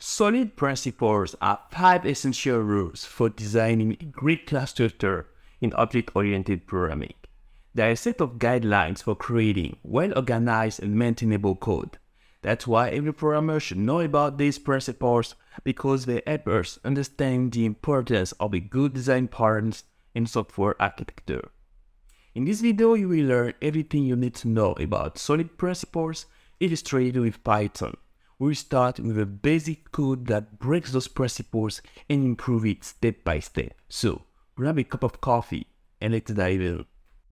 Solid principles are 5 essential rules for designing a great class structure in object-oriented programming. They are a set of guidelines for creating well-organized and maintainable code. That's why every programmer should know about these principles because they help us understand the importance of a good design patterns in software architecture. In this video, you will learn everything you need to know about solid principles illustrated with Python. We'll start with a basic code that breaks those principles and improve it step by step. So, grab a cup of coffee and let's dive in.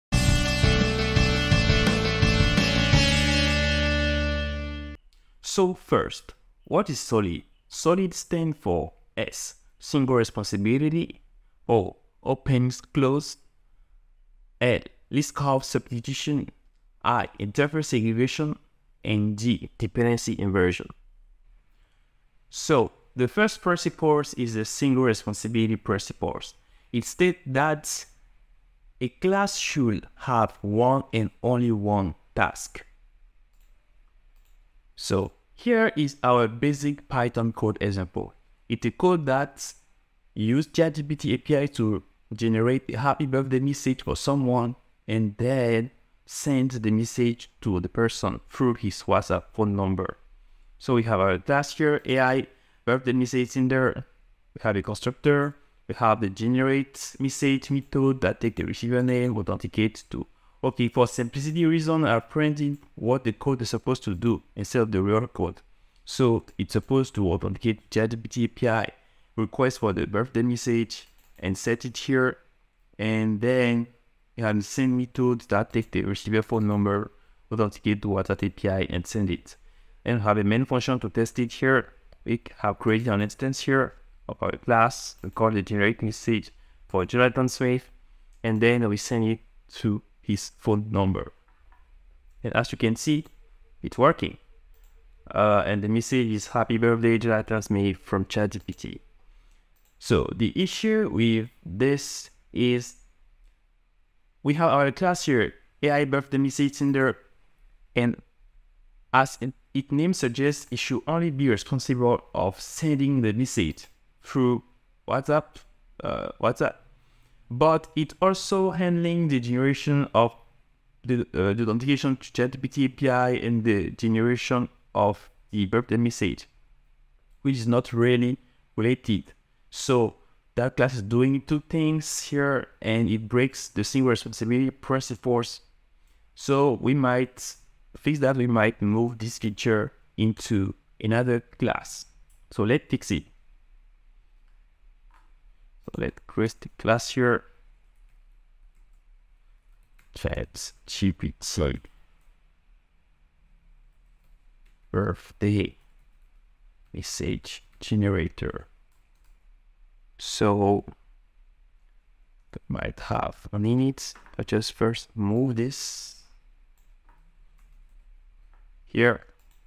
So first, what is solid? Solid stands for S, single responsibility, O, open close, L, list curve substitution, I, interface segregation, and G, dependency inversion. So the first principle is the single responsibility principle. It states that a class should have one and only one task. So here is our basic Python code example. It's a code that uses ChatGPT API to generate a happy birthday message for someone and then sends the message to the person through his WhatsApp phone number. So we have our class here, AI birthday message in there. We have a constructor. We have the generate message method that takes the receiver name, authenticate to. Okay, for simplicity reason, I'm printing what the code is supposed to do instead of the real code. So it's supposed to authenticate ChatGPT API, request for the birthday message, and set it here. And then you have the same method that takes the receiver phone number, authenticate to WhatsApp API, and send it. And have a main function to test it here. We have created an instance here of our class. We call the generate message for Jonathan Smith, and then we send it to his phone number. And as you can see, it's working. And the message is happy birthday Jonathan Smith from ChatGPT. So the issue with this is we have our class here, AI birthday message in there, and as its name suggests, it should only be responsible of sending the message through WhatsApp, but it also handling the generation of the authentication to ChatGPT API and the generation of the birthday message, which is not really related. So that class is doing two things here, and it breaks the single responsibility principles. So we might fix that. We might move this feature into another class. So let's fix it. So let's create the class here. ChatGPT birthday message generator. So that might have a minute. I just first move this here.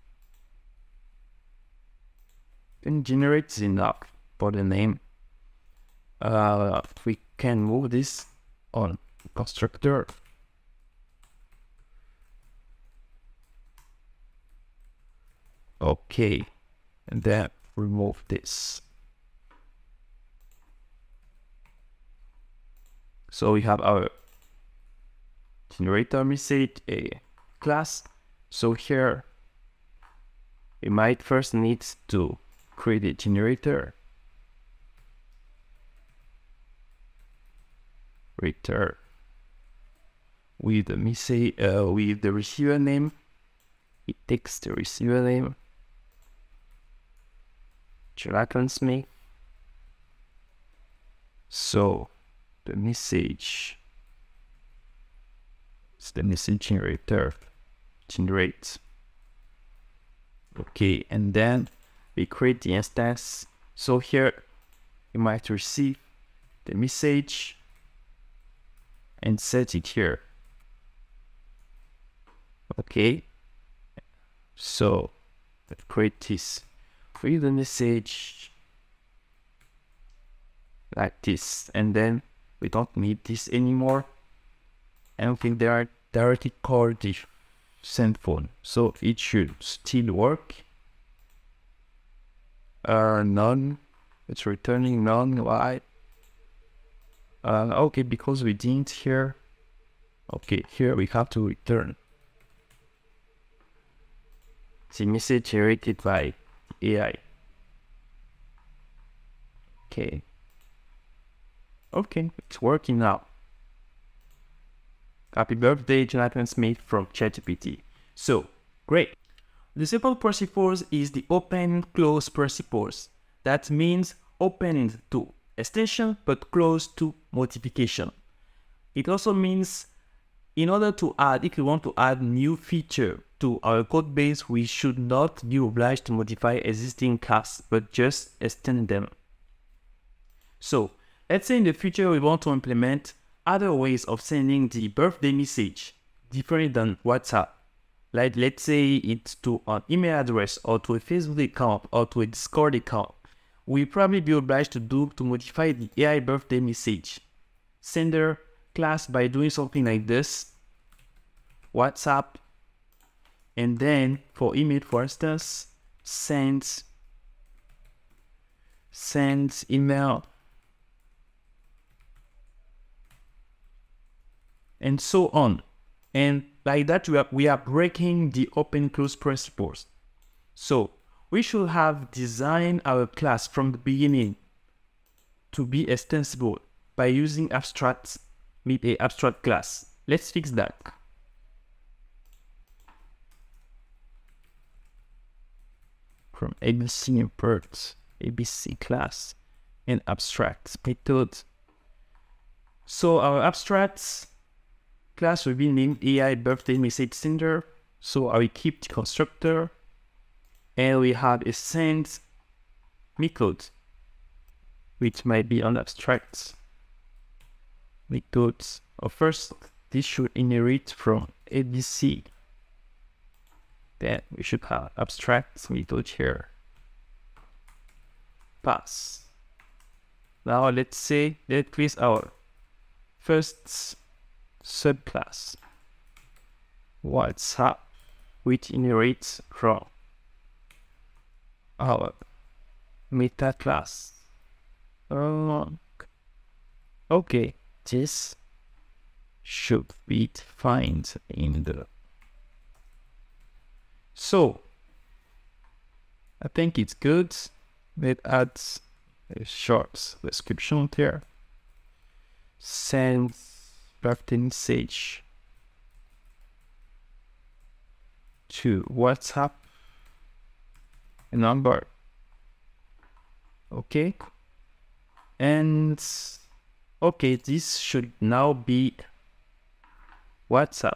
Then generates enough for the name. We can move this on constructor. Okay, and then remove this. So we have our generator message, a class. So here we might first need to create a generator. Return with the message with the receiver name. It takes the receiver name, Jonathan Smith. So the message is the message generator generates. Okay, and then we create the instance. So here you might receive the message and set it here. Okay, so let's create this. Read the message like this, and then we don't need this anymore. I don't think they are directly called the send phone, so it should still work. None. It's returning none. Why? Okay, because we didn't here. Okay, here we have to return the message generated by AI. Okay. Okay, it's working now. Happy birthday, Jonathan Smith from ChatGPT. So, great. The second principle is the open-close principle. That means open to extension but close to modification. It also means in order to add, if you want to add new feature to our code base, we should not be obliged to modify existing class, but just extend them. So, let's say in the future we want to implement other ways of sending the birthday message different than WhatsApp. Like let's say it's to an email address or to a Facebook account or to a Discord account. We'll probably be obliged to modify the AI birthday message sender class by doing something like this. WhatsApp, and then for email, for instance, send email, and so on. And by that we are breaking the open-close principles. So we should have designed our class from the beginning to be extensible by using abstract class. Let's fix that. From ABC import ABC class and abstract method. So our abstract class will be named AI birthday message sender. So I will keep the constructor, and we have a send method, which might be an abstract method. First, this should inherit from ABC. Then we should have abstract method here. Pass. Now let's create our first subclass WhatsApp, which inherits from our meta class. Okay, this should be defined in the. So I think it's good. Let's add a short description here. Send birthday message to WhatsApp number. Okay. And okay, this should now be WhatsApp.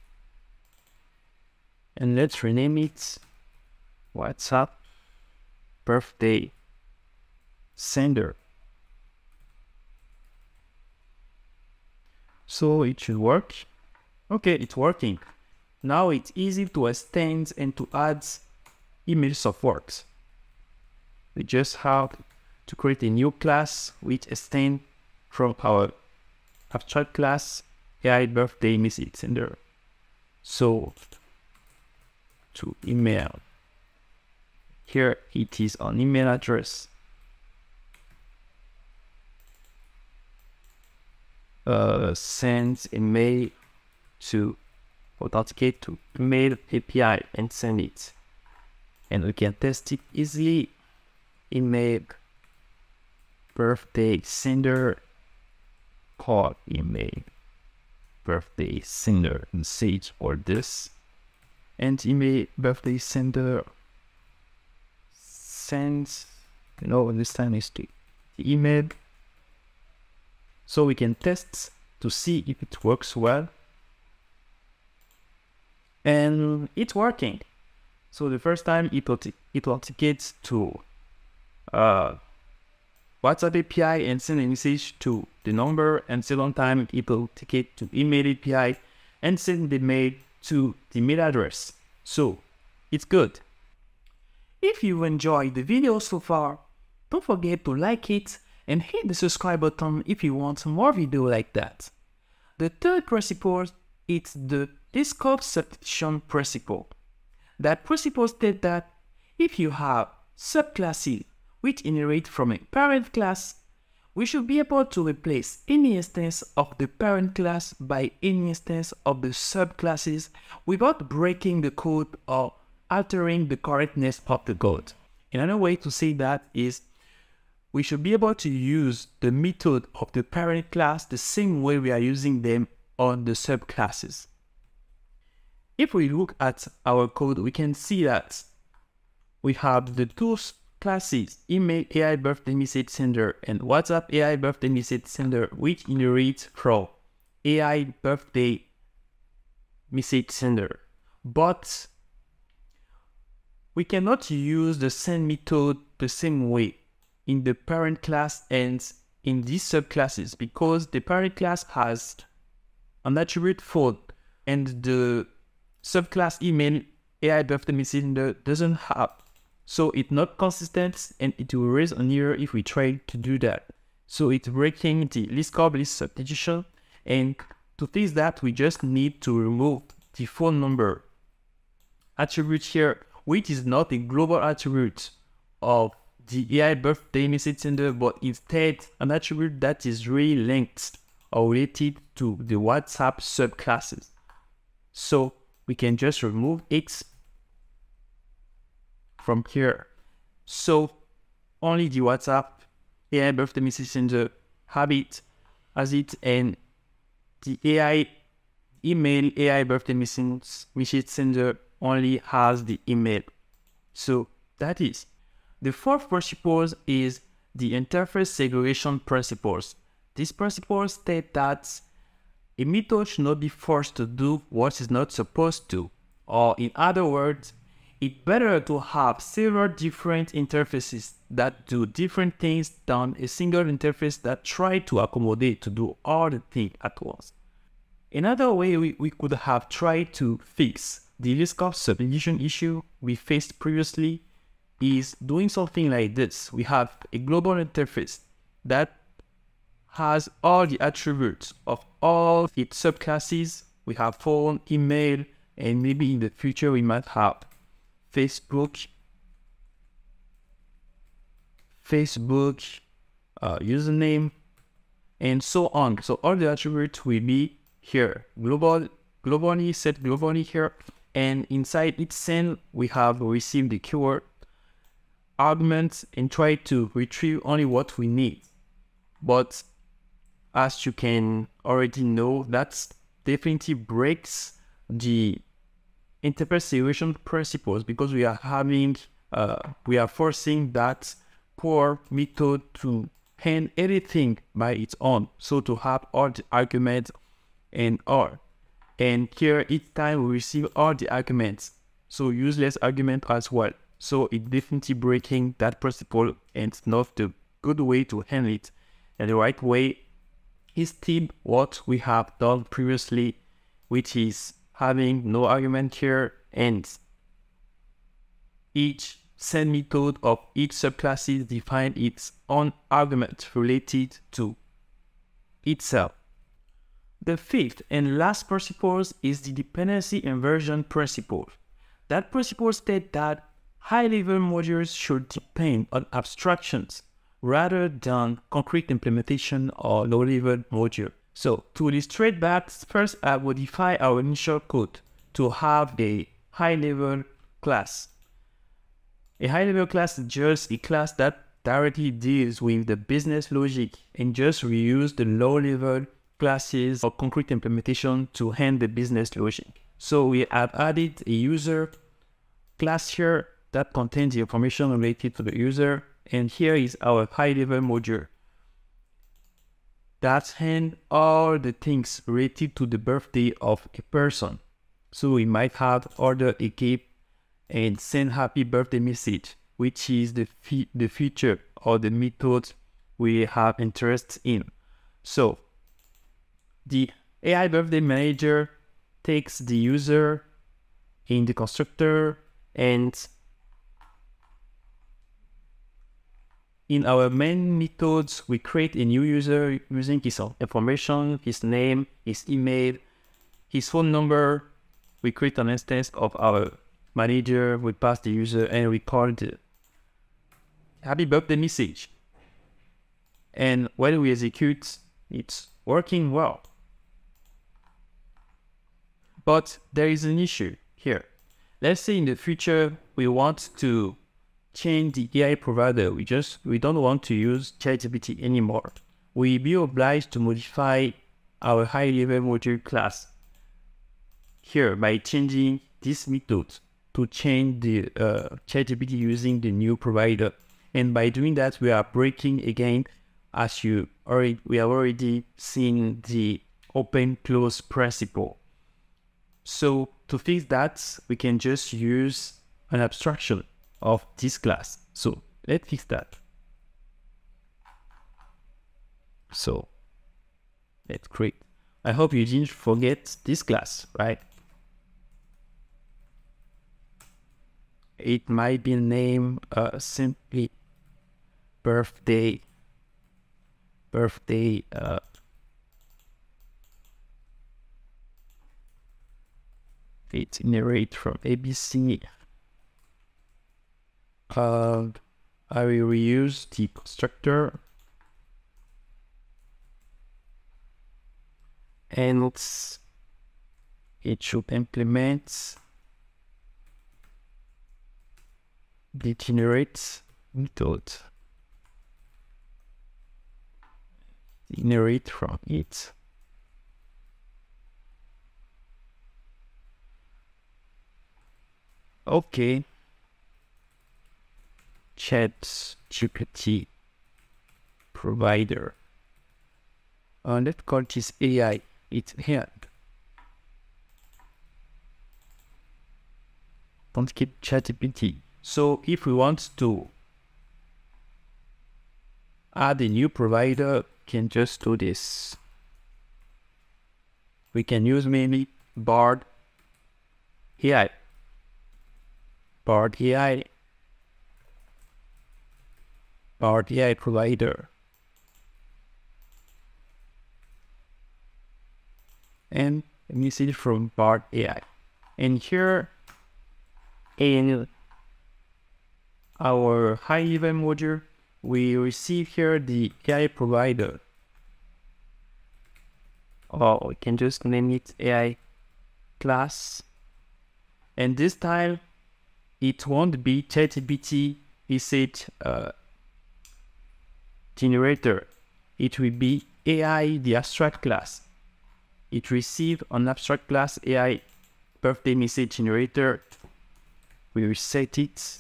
And let's rename it WhatsApp birthday sender. So it should work. Okay, it's working. Now it's easy to extend and to add email support. We just have to create a new class which extends from our abstract class AI birthday message sender. So to email. Here it is on email address. Send a mail to authenticate to email API and send it. And we can test it easily. Email birthday sender, call email birthday sender message or this, and email birthday sender sends, this time is the email. So we can test to see if it works well. And it's working. So the first time it authenticates to WhatsApp API and send a message to the number, and second time it authenticates to email API and send the mail to the mail address. So it's good. If you enjoyed the video so far, don't forget to like it and hit the subscribe button if you want more videos like that. The third principle is the scope substitution principle. That principle states that if you have subclasses which inherit from a parent class, we should be able to replace any instance of the parent class by any instance of the subclasses without breaking the code or altering the correctness of the code. Another way to say that is we should be able to use the method of the parent class the same way we are using them on the subclasses. If we look at our code, we can see that we have the two classes, email AI birthday message sender and WhatsApp AI birthday message sender, which inherit from AI birthday message sender. But we cannot use the send method the same way in the parent class and in these subclasses because the parent class has an attribute phone and the subclass email AI birthday message sender doesn't have. So it's not consistent and it will raise an error if we try to do that. So it's breaking the list substitution, and to fix that we just need to remove the phone number attribute here, which is not a global attribute of the AI birthday message sender, but instead an attribute that is really linked or related to the WhatsApp subclasses. So we can just remove it from here. So only the WhatsApp AI birthday message sender have it as it, and the AI email AI birthday message sender only has the email. So that is. The fourth principle is the interface segregation principles. These principles state that a method should not be forced to do what it's not supposed to, or in other words, it's better to have several different interfaces that do different things than a single interface that try to accommodate to do all the things at once. Another way we could have tried to fix the list-scope subdivision issue we faced previously is doing something like this. We have a global interface that has all the attributes of all its subclasses. We have phone, email, and maybe in the future we might have Facebook, username, and so on. So all the attributes will be here, globally set globally here, and inside each cell we have received the keyword arguments and try to retrieve only what we need. But as you can already know, that definitely breaks the interface segregation principles because we are forcing that poor method to hand everything by its own. So to have all the arguments and all. And here each time we receive all the arguments. So useless argument as well. So it's definitely breaking that principle, and it's not the good way to handle it. And the right way is still what we have done previously, which is having no argument here, and each send method of each subclasses define its own argument related to itself. The fifth and last principle is the dependency inversion principle. That principle states that high-level modules should depend on abstractions rather than concrete implementation or low-level module. So to illustrate that, first I modify our initial code to have a high-level class. A high-level class is just a class that directly deals with the business logic and just reuse the low-level classes or concrete implementation to handle the business logic. So we have added a user class here that contains the information related to the user, and here is our high-level module that handles all the things related to the birthday of a person. So we might have order a cake and send happy birthday message, which is the feature or the method we have interest in. So the AI birthday manager takes the user in the constructor, and in our main methods, we create a new user using his information, his name, his email, his phone number. We create an instance of our manager, we pass the user, and we call happy birthday message. And when we execute, it's working well. But there is an issue here. Let's say in the future, we want to change the AI provider. We don't want to use ChatGPT anymore. We'll be obliged to modify our high-level module class here by changing this method to change the ChatGPT using the new provider. And by doing that, we are breaking again, as we have already seen, the open-close principle. So to fix that, we can just use an abstraction of this class. So let's fix that. So let's create. I hope you didn't forget this class, right? It might be named simply birthday. It generates from ABC. I will reuse the constructor, and it should implement the generate method. Generate from it. Okay. ChatGPT provider. Let's call this AI. It's here. Don't keep ChatGPT. So if we want to add a new provider, we can just do this. We can use maybe Bard AI. Bard AI provider. And let me see it from Bard AI. And here in our high-level module, we receive here the AI provider. Or we can just name it AI class. And this time, it won't be ChatGPT message generator. It will be AI, the abstract class. It receives an abstract class AI birthday message generator. We reset it.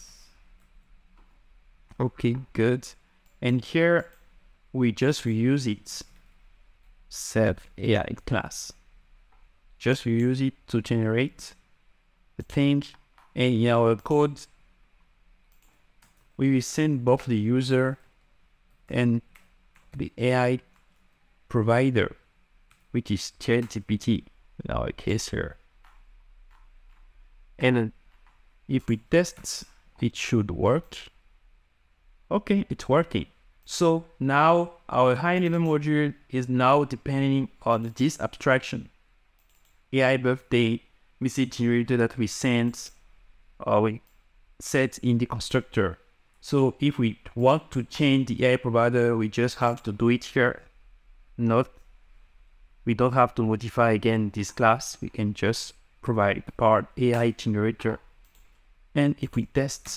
Okay, good. And here we just reuse it. Set AI class. Just reuse it to generate the thing. And in our code, we will send both the user and the AI provider, which is ChatGPT in our case here. And if we test, it should work. Okay, it's working. So now our high-level module is now depending on this abstraction, AI birthday message generator that we sent or we set in the constructor. So if we want to change the AI provider, we just have to do it here. We don't have to modify again this class. We can just provide Bard AI generator. And if we test,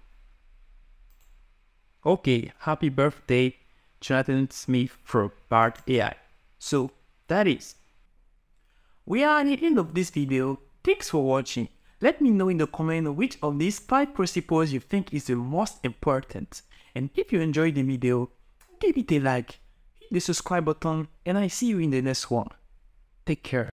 okay, happy birthday, Jonathan Smith from Bard AI. So that is. We are at the end of this video. Thanks for watching. Let me know in the comment which of these 5 principles you think is the most important. And if you enjoyed the video, give it a like, hit the subscribe button, and I see you in the next one. Take care.